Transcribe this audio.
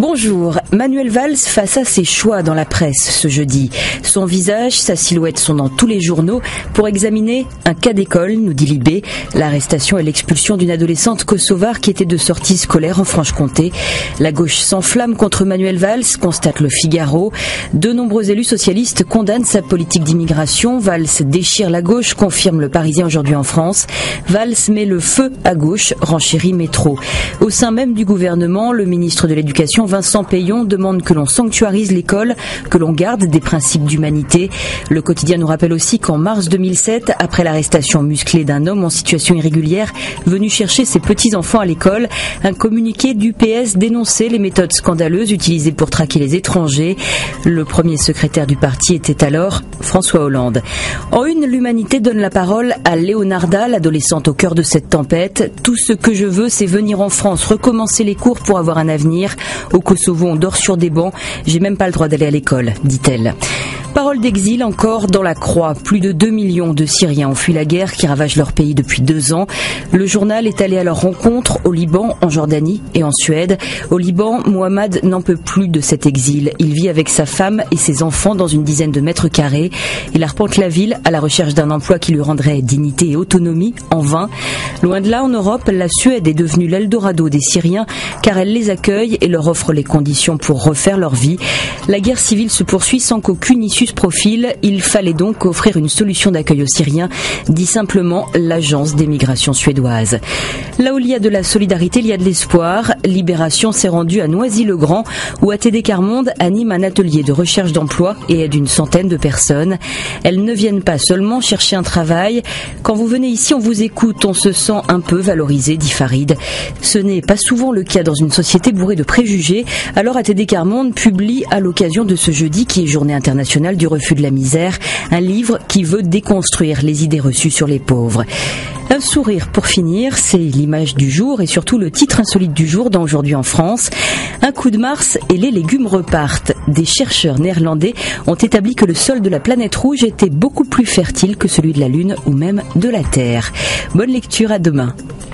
Bonjour, Manuel Valls face à ses choix dans la presse ce jeudi. Son visage, sa silhouette sont dans tous les journaux pour examiner un cas d'école, nous dit Libé, l'arrestation et l'expulsion d'une adolescente kosovare qui était de sortie scolaire en Franche-Comté. La gauche s'enflamme contre Manuel Valls, constate le Figaro. De nombreux élus socialistes condamnent sa politique d'immigration. Valls déchire la gauche, confirme le Parisien aujourd'hui en France. Valls met le feu à gauche, renchérit Métro. Au sein même du gouvernement, le ministre de l'Éducation, Vincent Peillon, demande que l'on sanctuarise l'école, que l'on garde des principes d'humanité. Le quotidien nous rappelle aussi qu'en mars 2007, après l'arrestation musclée d'un homme en situation irrégulière venu chercher ses petits-enfants à l'école, un communiqué du PS dénonçait les méthodes scandaleuses utilisées pour traquer les étrangers. Le premier secrétaire du parti était alors François Hollande. En une, l'Humanité donne la parole à Leonarda, l'adolescente au cœur de cette tempête. Tout ce que je veux, c'est venir en France, recommencer les cours pour avoir un avenir. Au Kosovo, on dort sur des bancs. J'ai même pas le droit d'aller à l'école, dit-elle. Parole d'exil encore dans la Croix. Plus de 2 millions de Syriens ont fui la guerre qui ravage leur pays depuis 2 ans. Le journal est allé à leur rencontre au Liban, en Jordanie et en Suède. Au Liban, Mohamed n'en peut plus de cet exil. Il vit avec sa femme et ses enfants dans une dizaine de mètres carrés. Il arpente la ville à la recherche d'un emploi qui lui rendrait dignité et autonomie, en vain. Loin de là, en Europe, la Suède est devenue l'Eldorado des Syriens car elle les accueille et leur offre les conditions pour refaire leur vie. La guerre civile se poursuit sans qu'aucune issue se profile. Il fallait donc offrir une solution d'accueil aux Syriens, dit simplement l'agence des migrations suédoise. Là où il y a de la solidarité, il y a de l'espoir. Libération s'est rendue à Noisy-le-Grand où ATD Quart Monde anime un atelier de recherche d'emploi et aide une centaine de personnes. Elles ne viennent pas seulement chercher un travail. Quand vous venez ici, on vous écoute, on se sent un peu valorisé, dit Farid. Ce n'est pas souvent le cas dans une société bourrée de préjugés. Alors ATD Quart Monde publie à l'occasion de ce jeudi qui est journée internationale du refus de la misère, un livre qui veut déconstruire les idées reçues sur les pauvres. Un sourire pour finir, c'est l'image du jour et surtout le titre insolite du jour dans Aujourd'hui en France. Un coup de Mars et les légumes repartent. Des chercheurs néerlandais ont établi que le sol de la planète rouge était beaucoup plus fertile que celui de la Lune ou même de la Terre. Bonne lecture, à demain.